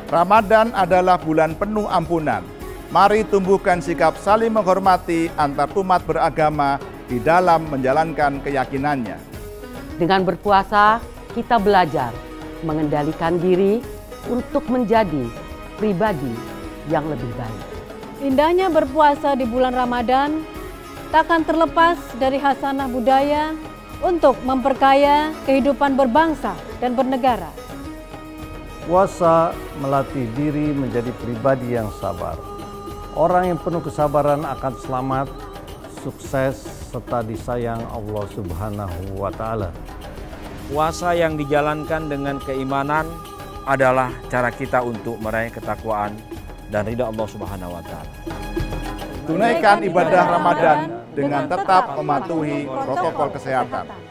Ramadan adalah bulan penuh ampunan. Mari tumbuhkan sikap saling menghormati antar umat beragama di dalam menjalankan keyakinannya. Dengan berpuasa, kita belajar mengendalikan diri untuk menjadi pribadi yang lebih baik. Indahnya berpuasa di bulan Ramadan takkan terlepas dari hasanah budaya untuk memperkaya kehidupan berbangsa dan bernegara. Puasa melatih diri menjadi pribadi yang sabar. Orang yang penuh kesabaran akan selamat, sukses, serta disayang Allah Subhanahu wa Ta'ala. Puasa yang dijalankan dengan keimanan adalah cara kita untuk meraih ketakwaan dan ridha Allah Subhanahu wa Ta'ala. Tunaikan ibadah Ramadan dengan tetap mematuhi protokol kesehatan.